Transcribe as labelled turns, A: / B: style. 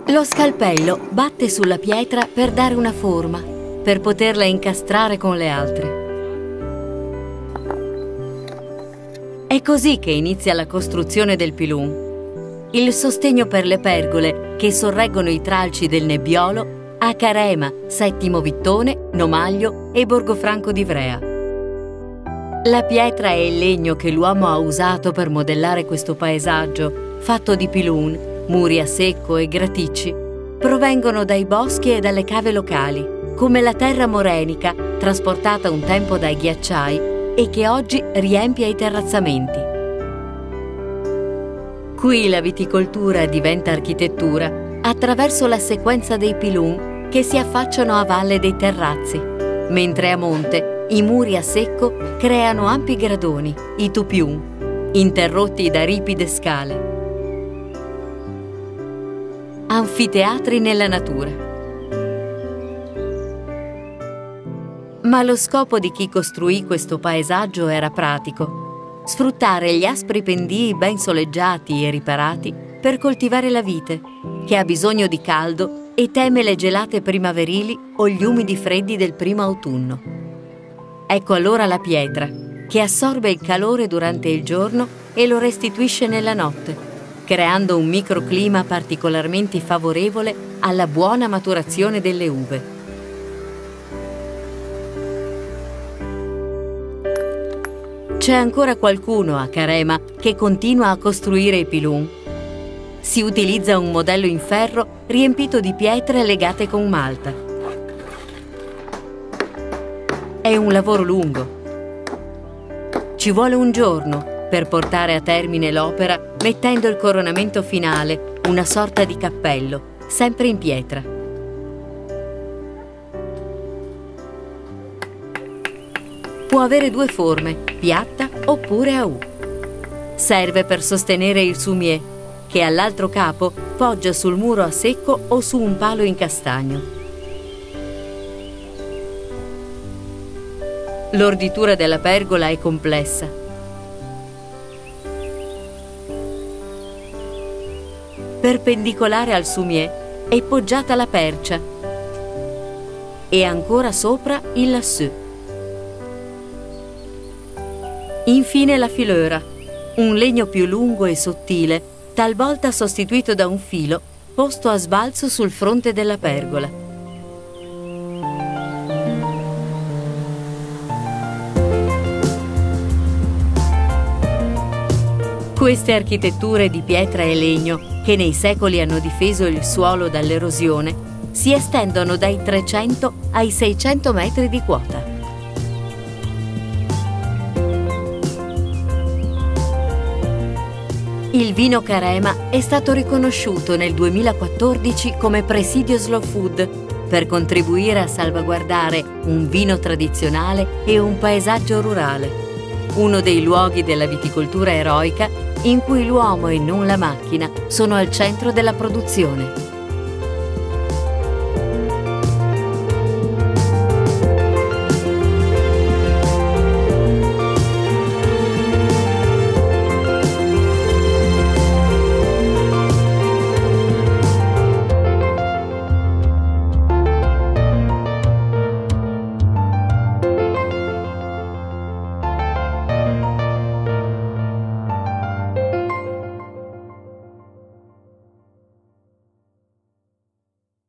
A: Lo scalpello batte sulla pietra per dare una forma, per poterla incastrare con le altre. È così che inizia la costruzione del pilum. Il sostegno per le pergole che sorreggono i tralci del Nebbiolo a Carema, Settimo Vittone, Nomaglio e Borgofranco d'Ivrea. La pietra e il legno che l'uomo ha usato per modellare questo paesaggio, fatto di pilun, muri a secco e graticci, provengono dai boschi e dalle cave locali, come la terra morenica trasportata un tempo dai ghiacciai e che oggi riempie i terrazzamenti. Qui la viticoltura diventa architettura attraverso la sequenza dei pilum che si affacciano a valle dei terrazzi, mentre a monte i muri a secco creano ampi gradoni, i tupium, interrotti da ripide scale. Anfiteatri nella natura. Ma lo scopo di chi costruì questo paesaggio era pratico: sfruttare gli aspri pendii ben soleggiati e riparati per coltivare la vite, che ha bisogno di caldo e teme le gelate primaverili o gli umidi freddi del primo autunno. Ecco allora la pietra, che assorbe il calore durante il giorno e lo restituisce nella notte, creando un microclima particolarmente favorevole alla buona maturazione delle uve. C'è ancora qualcuno a Carema che continua a costruire i pilum. Si utilizza un modello in ferro riempito di pietre legate con malta. È un lavoro lungo. Ci vuole un giorno per portare a termine l'opera mettendo il coronamento finale, una sorta di cappello, sempre in pietra. Può avere due forme, piatta oppure a U. Serve per sostenere il sumier, che all'altro capo poggia sul muro a secco o su un palo in castagno. L'orditura della pergola è complessa. Perpendicolare al sumier è poggiata la percia e ancora sopra il lassù. Infine la filera, un legno più lungo e sottile, talvolta sostituito da un filo posto a sbalzo sul fronte della pergola. Queste architetture di pietra e legno, che nei secoli hanno difeso il suolo dall'erosione, si estendono dai 300 ai 600 metri di quota. Il vino Carema è stato riconosciuto nel 2014 come presidio Slow Food per contribuire a salvaguardare un vino tradizionale e un paesaggio rurale, uno dei luoghi della viticoltura eroica in cui l'uomo e non la macchina sono al centro della produzione.